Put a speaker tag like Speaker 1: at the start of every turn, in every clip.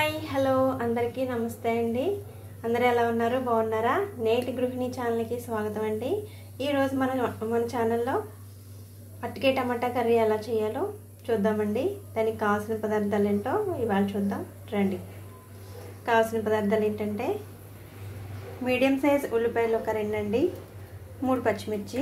Speaker 1: Hi hello అందరికీ నమస్తే అండి. అందరూ ఎలా ఉన్నారు? బాగున్నారా? నేటి గృహిణి ఛానల్కి స్వాగతం అండి. ఈరోజు మన ఛానల్లో అట్టికే టమాటా కర్రీ ఎలా చేయాలో చూద్దామండి. దానికి కావాల్సిన పదార్థాలు ఏంటో ఇవాళ చూద్దాం రండి. కావాల్సిన పదార్థాలు ఏంటంటే మీడియం సైజ్ ఉల్లిపాయలు ఒక 2 అండి, 3 పచ్చిమిర్చి,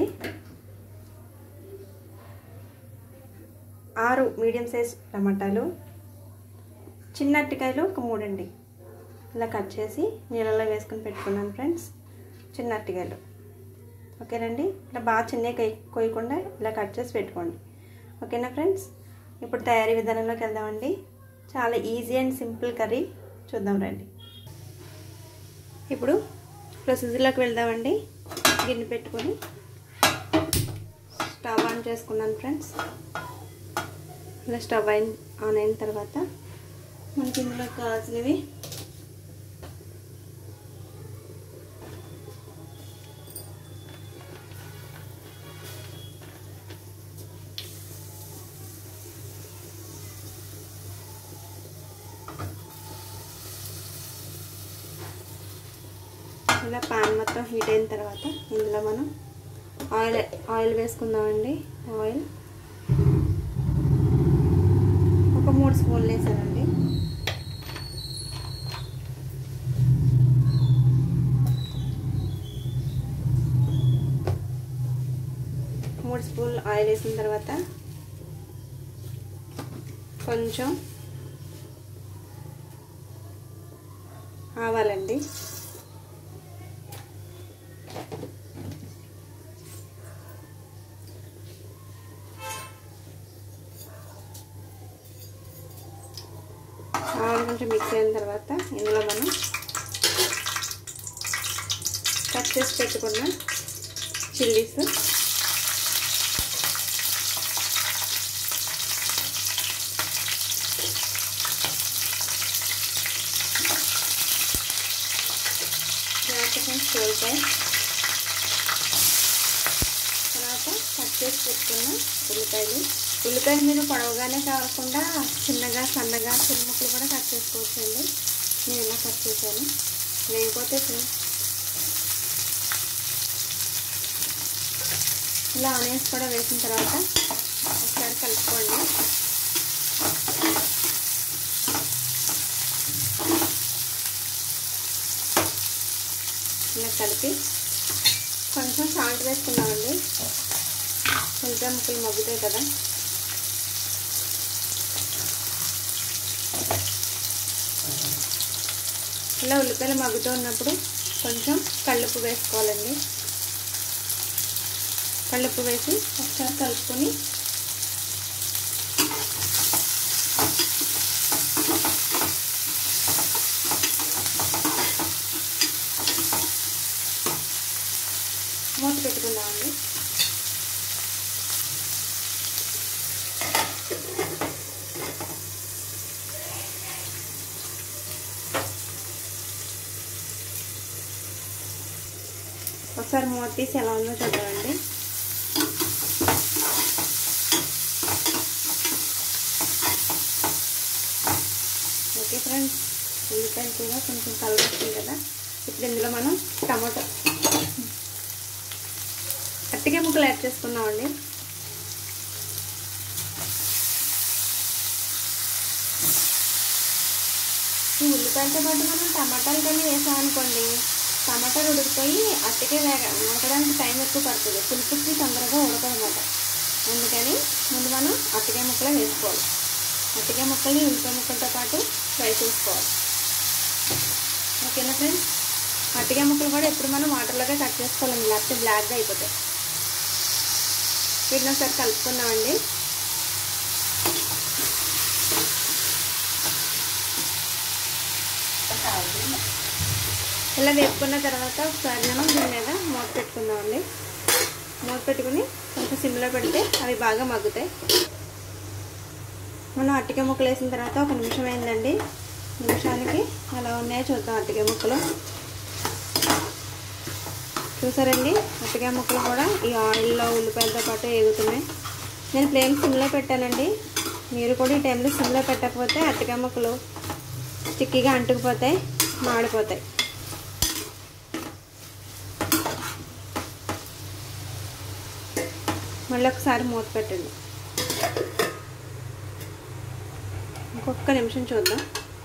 Speaker 1: 6 మీడియం సైజ్ టమాటాలు, చిన్న అరటికాయలు ఒక 3 అండి. ఇలా కట్ చేసి నీళ్ళలో వేసుకొని పెట్టుకున్నాను ఫ్రెండ్స్. చిన్న అరటికాయలు ఓకేనండి. ఇలా బాగా చిన్నగా కొయ్యకుండా ఇలా కట్ చేసి పెట్టుకోండి. ఓకేనా ఫ్రెండ్స్? ఇప్పుడు తయారీ విధానంలోకి వెళ్దామండి. చాలా ఈజీ అండ్ సింపుల్ కర్రీ చూద్దాం రండి. ఇప్పుడు ప్రొసీజర్లోకి వెళ్దామండి. గిన్నె పెట్టుకొని స్టవ్ ఆన్ చేసుకున్నాను ఫ్రెండ్స్. ఇలా స్టవ్ ఆన్ అయిన తర్వాత మనకి ఇందులో కావాల్సినవి ఇలా పాన్ మొత్తం హీట్ అయిన తర్వాత ఇందులో మనం ఆయిల్ వేసుకుందామండి. ఆయిల్ ఒక 3 స్పూన్లు వేసానండి. స్పూన్ ఆయిల్ వేసిన తర్వాత కొంచెం ఆవాలండి, ఆవాలు కొంచెం మిక్స్ అయిన తర్వాత ఇందులో మనం కట్ చేసి పెట్టుకున్న చిల్లీస్, సోల్పాయ, తర్వాత కట్ చేసి పెట్టుకున్న ఉల్లిపాయలు మీరు పొడవుగానే కాకుండా చిన్నగా సన్నగా చిన్న ముక్కలు కూడా కట్ చేసుకోవచ్చండి. నేను ఇలా కట్ చేశాను. లేకపోతే ఇలా ఆనియన్స్ కూడా వేసిన తర్వాత ఒకసారి కలుపుకోండి. ఇలా కలిపి కొంచెం సాల్ట్ వేసుకున్నామండి. ఉల్లిపాయ ముక్కలు మగ్గుతాయి కదా. ఇలా ఉల్లిపాయలు మగ్గుతూ ఉన్నప్పుడు కొంచెం కల్లుప్పు వేసుకోవాలండి. కల్లుప్పు వేసి ఒకసారి కలుపుకొని మూత పెట్టుకుందామండి. ఒకసారి మూత తీసి ఎలా ఉందో చూద్దామండి. ఓకే ఫ్రెండ్స్, ఉల్లిపాయలు కూడా కొంచెం కలర్ వస్తుంది కదా. ఇప్పుడు ఇందులో మనం టమాటో అట్టికే ముక్కలు యాడ్ చేసుకున్నామండి. ఈ ఉల్లిపాయలతో పాటు మనం టమాటాలు కానీ వేసామనుకోండి, టమాటాలు ఉడికిపోయి అట్టికే ఉడకడానికి టైం ఎక్కువ పడుతుంది. పులుపుకి తొందరగా ఉడకదన్నమాట. అందుకని ముందు మనం అట్టికే ముక్కలు వేసుకోవాలి. అట్టికే ముక్కల్ని ఉల్లిపాయ ముక్కలతో పాటు ఫ్రై చేసుకోవాలి. ఓకేనా ఫ్రెండ్స్? అట్టికే ముక్కలు కూడా ఎప్పుడు మనం వాటర్లోనే కట్ చేసుకోవాలండి, లేకపోతే బ్లాక్గా అయిపోతాయి. వీటిని ఒకసారి కలుపుకున్నామండి. ఇలా వేపుకున్న తర్వాత ఒకసారి మనం దీని మీద మూత పెట్టుకుందామండి. మూత పెట్టుకుని కొంచెం సిమ్లో పెడితే అవి బాగా మగ్గుతాయి. మనం అట్టికే ముక్కలు వేసిన తర్వాత 1 నిమిషం అయిందండి. నిమిషానికి ఎలా ఉన్నాయో చూద్దాం. అట్టికే ముక్కలు చూసారండి. అట్టికే ముక్కలు కూడా ఈ ఆయిల్లో ఉల్లిపాయలతో పాటు వేగుతున్నాయి. నేను ఫ్లేమ్ సిమ్లో పెట్టానండి. మీరు కూడా ఈ టైంలో సిమ్లో పెట్టకపోతే అరటికాయ ముక్కలు స్టిక్కీగా అంటుకుపోతాయి, మాడిపోతాయి. మళ్ళీ ఒకసారి మూత పెట్టండి. ఇంకొక నిమిషం చూద్దాం.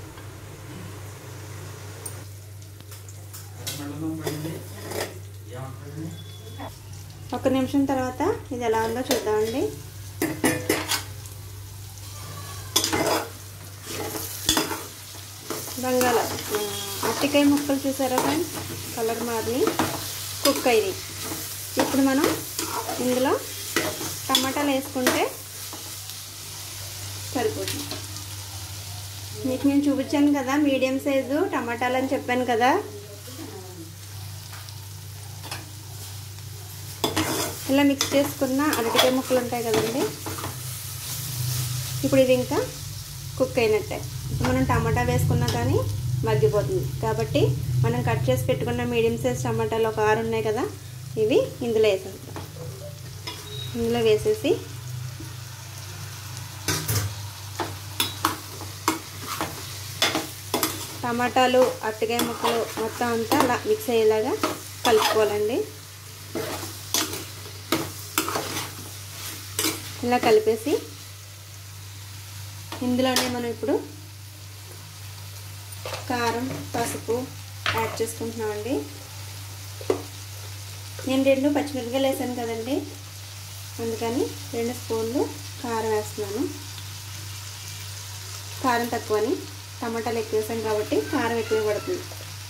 Speaker 1: ఒక నిమిషం తర్వాత ఇది ఎలా ఉందో చూద్దామండి. బంగాళ అరటికాయ ముక్కలు చూసారా ఫ్రెండ్స్, కలర్ మారిని కుక్ అయ్యి. ఇప్పుడు మనం ఇందులో టమాటాలు వేసుకుంటే సరిపోతుంది. మీకు నేను చూపించాను కదా మీడియం సైజు టమాటాలు అని చెప్పాను కదా. ఇలా మిక్స్ చేసుకున్న అరటికాయ ముక్కలు ఉంటాయి కదండి. ఇప్పుడు ఇది ఇంకా కుక్ అయినట్టే. ఇప్పుడు మనం టమాటా వేసుకున్నా కానీ మగ్గిపోతుంది. కాబట్టి మనం కట్ చేసి పెట్టుకున్న మీడియం సైజ్ టమాటాలు ఒక 6 ఉన్నాయి కదా, ఇవి ఇందులో వేసేస్తాం. ఇందులో వేసేసి టమాటాలు అరటికాయ ముక్కలు మొత్తం అంతా అలా మిక్స్ అయ్యేలాగా కలుపుకోవాలండి. ఇలా కలిపేసి ఇందులోనే మనం ఇప్పుడు కారం, పసుపు యాడ్ చేసుకుంటున్నామండి. నేను 2 పచ్చిమిరపకాయలు వేసాను కదండి, అందుకని 2 స్పూన్లు కారం వేస్తున్నాను. కారం తక్కువని, టమాటాలు ఎక్కువ వేసాం కాబట్టి కారం ఎక్కువ పడుతుంది.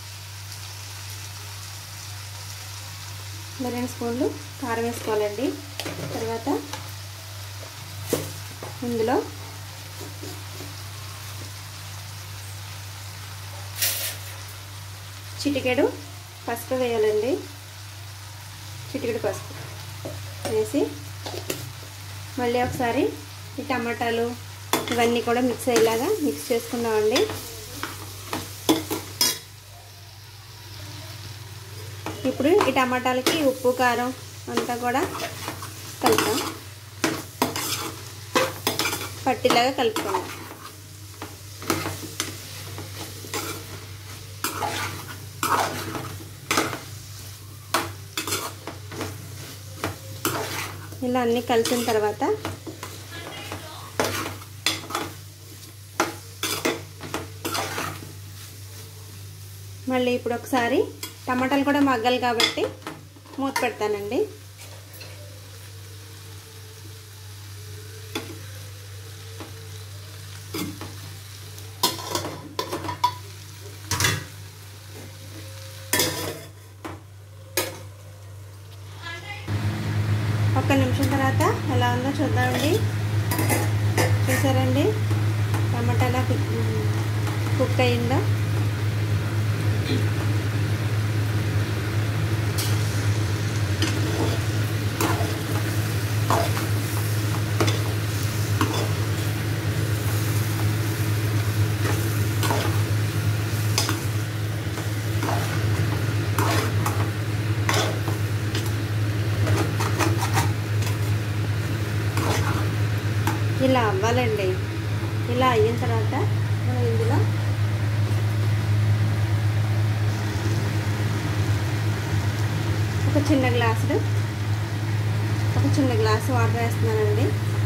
Speaker 1: ఇలా 2 స్పూన్లు కారం వేసుకోవాలండి. తర్వాత ఇందులో చిటికెడు పసుపు వేయాలండి. చిటికెడు పసుపు వేసి మళ్ళీ ఒకసారి ఈ టమాటాలు ఇవన్నీ కూడా మిక్స్ అయ్యేలాగా మిక్స్ చేసుకుందామండి. ఇప్పుడు ఈ టమాటాలకి ఉప్పు కారం అంతా కూడా కలుపుతాం, పట్టిలాగా కలుపుకోండి. ఇలా అన్నీ కలిసిన తర్వాత మళ్ళీ ఇప్పుడు ఒకసారి టమాటాలు కూడా మగ్గాలి కాబట్టి మూత పెడతానండి. ఒక్క నిమిషం తర్వాత ఎలా ఉందో చూద్దామండి. చూసారండి టమాటాలా కుక్ అయిందో. ఇలా అవ్వాలండి. ఇలా అయిన తర్వాత మనం ఇందులో ఒక చిన్న గ్లాసు వాటర్ వేస్తున్నానండి.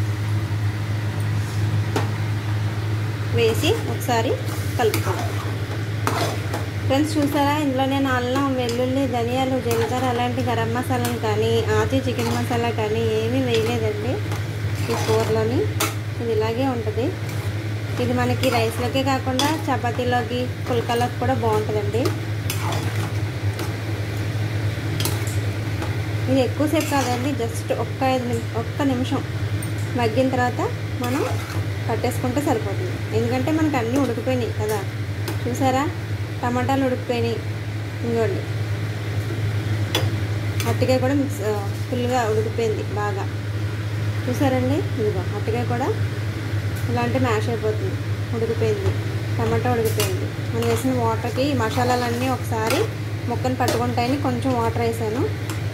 Speaker 1: వేసి ఒకసారి కలుపుకోవాలి. ఫ్రెండ్స్ చూసారా, ఇందులో నేను అల్లం, వెల్లుల్లి, ధనియాలు, జీలకర్ర అలాంటి గరం మసాలాలు కానీ ఆచి చికెన్ మసాలా కానీ ఏమీ వేయలేదండి ఈ కూరలోని. ఇది ఇలాగే ఉంటుంది. ఇది మనకి రైస్లోకే కాకుండా చపాతీలోకి, పుల్కాలోకి కూడా బాగుంటుందండి. ఇది ఎక్కువసేపు కాదండి, జస్ట్ ఒక్క నిమిషం మగ్గిన తర్వాత మనం కట్టేసుకుంటే సరిపోతుంది. ఎందుకంటే మనకు అన్నీ ఉడికిపోయినాయి కదా. చూసారా టమాటాలు ఉడికిపోయినాయి. ఇంకోండి అరటికాయ కూడా ఫుల్గా ఉడికిపోయింది బాగా. చూసారండి ఇదిగో అరటికాయ కూడా ఇలాంటి మ్యాష్ అయిపోతుంది, ఉడికిపోయింది. టమాటా ఉడికిపోయింది. మనం వేసిన వాటర్కి ఈ మసాలాలన్నీ ఒకసారి ముక్కను పట్టుకుంటాయని కొంచెం వాటర్ వేసాను.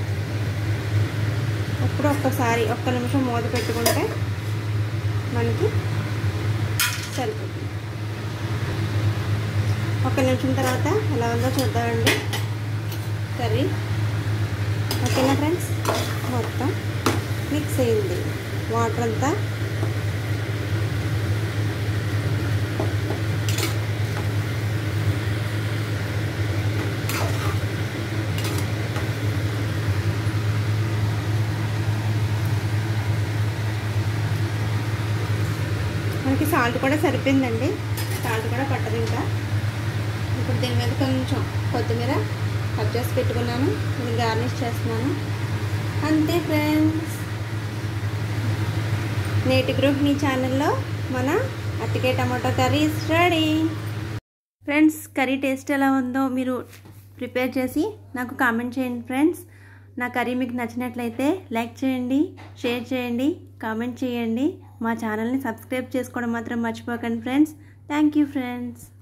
Speaker 1: ఇప్పుడు ఒక్కసారి ఒక్క నిమిషం మూత పెట్టుకుంటే మనకి సరిపోతుంది. ఒక నిమిషం తర్వాత ఎలా ఉందో చూద్దామండి కర్రీ. ఓకేనా ఫ్రెండ్స్, మొత్తం మిక్స్ అయింది వాటర్ అంతా. మనకి సాల్ట్ కూడా సరిపోయిందండి, సాల్ట్ కూడా పట్టదు ఇంకా. ఇప్పుడు దీని మీద కొంచెం కొత్తిమీర కట్ చేసి పెట్టుకున్నాను, ఇది గార్నిష్ చేస్తున్నాను. అంతే ఫ్రెండ్స్, నేటి గృహిణి ఛానల్లో మన అరటికాయ tomato curry is ready. Friends, curry taste ఎలా ఉందో మీరు ప్రిపేర్ చేసి నాకు కామెంట్ చేయండి ఫ్రెండ్స్. నా కర్రీ మీకు నచ్చినట్లయితే లైక్ చేయండి, షేర్ చేయండి, కామెంట్ చేయండి. మా ఛానల్ని సబ్స్క్రైబ్ చేసుకోవడం మాత్రం మర్చిపోకండి ఫ్రెండ్స్. Thank you friends.